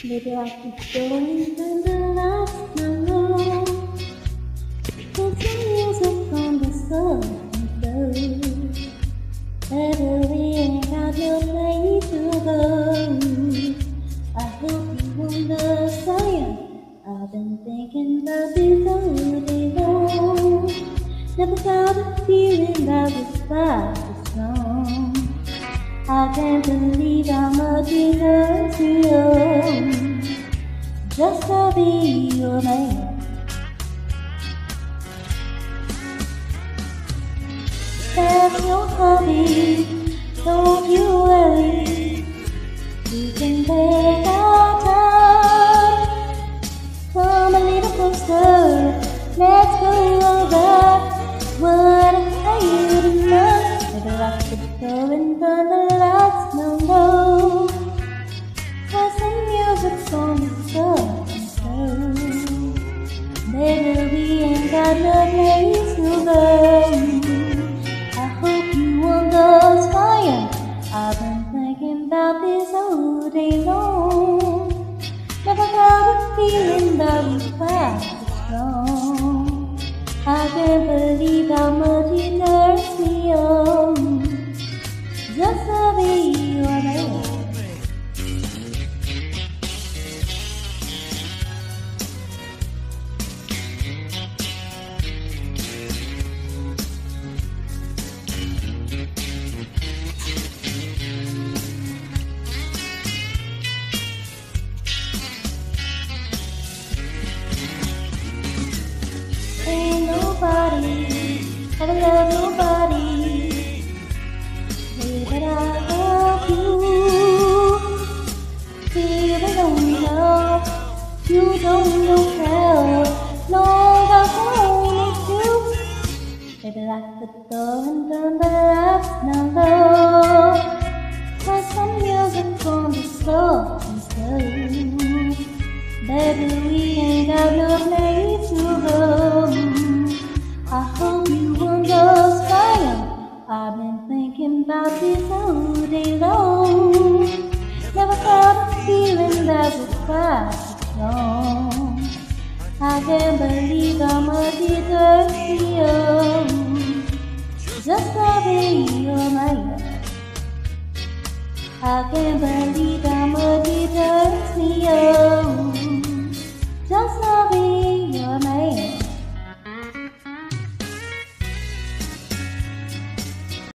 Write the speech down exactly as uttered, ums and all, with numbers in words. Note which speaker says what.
Speaker 1: Maybe I could go into the last alone. Put some music on the soul and flow. Better we ain't got no place to go. I hope you understand. I've been thinking about this all day long. Never felt a feeling that was quite this strong. I can't believe how much it hurts me on just to be your man. Have your hobby, don't you worry. We can take our time. Come a little closer, let's go over what I hate tonight. Maybe I could go and turn the lights down low. Cause the music's on the soul and slow. Baby, we ain't got no place to go. I hope you understand. I've been thinking about this all day long. Never got a feeling that was quite strong. I can't believe how much it hurts me on just to be your man. Ain't nobody ever love nobody way that I love you. Feel I don't know, you don't know how long I've wanted you. Maybe lock the door and turn the lights down low. Cause some music on the floor and slow. Baby, we ain't got no place to go. I hope you understand. I've been thinking about this all day long. Never felt a feeling that was quite strong. I can't believe how much it hurts me on just to be your man. I can't believe how much it hurts me on